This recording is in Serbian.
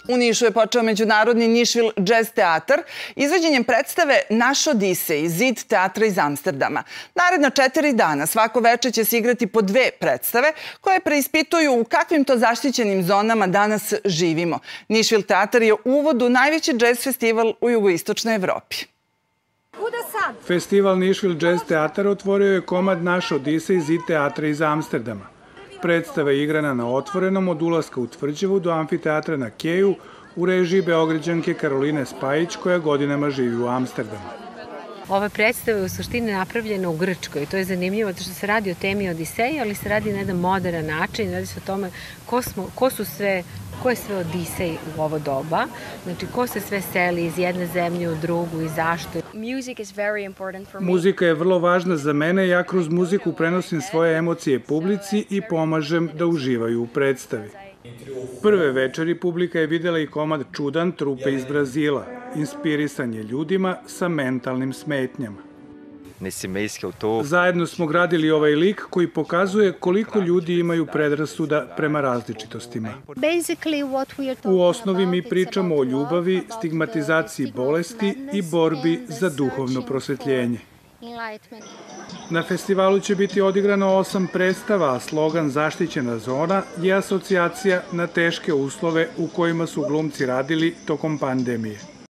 U Nišu je počeo međunarodni Nišvil Jazz teatar izvođenjem predstave Naš Odisej, zid teatra iz Amsterdama. Naredna 4 dana svako veče će se igrati po 2 predstave koje preispituju u kakvim to zaštićenim zonama danas živimo. Nišvil teatar je uvod u najveći džez festival u jugoistočnoj Evropi. Festival Nišvil Jazz teatar otvorio je komad Naš Odisej, zid teatra iz Amsterdama. Predstava je igrana na otvorenom od ulaska u Tvrđavu do amfiteatra na Keju u režiji Beograđanke Karoline Spajić, koja godinama živi u Amsterdamu. Ova predstava je u suštini napravljena u Grčkoj. To je zanimljivo, zato što se radi o temi Odiseja, ali se radi na jedan modern način. Radi se o tome ko je sve Odisej u ovo doba. Znači, ko se sve seli iz jedne zemlje u drugu i zašto. Muzika je vrlo važna za mene. Ja kroz muziku prenosim svoje emocije publici i pomažem da uživaju u predstavi. Prve večeri publika je videla i komad Čudan trupe iz Brazila. Inspirisan je ljudima sa mentalnim smetnjama. Zajedno smo gradili ovaj lik koji pokazuje koliko ljudi imaju predrasuda prema različitostima. U osnovi mi pričamo o ljubavi, stigmatizaciji bolesti i borbi za duhovno prosvetljenje. Na festivalu će biti odigrano 8 predstava, a slogan Zaštićena zona je asocijacija na teške uslove u kojima su glumci radili tokom pandemije.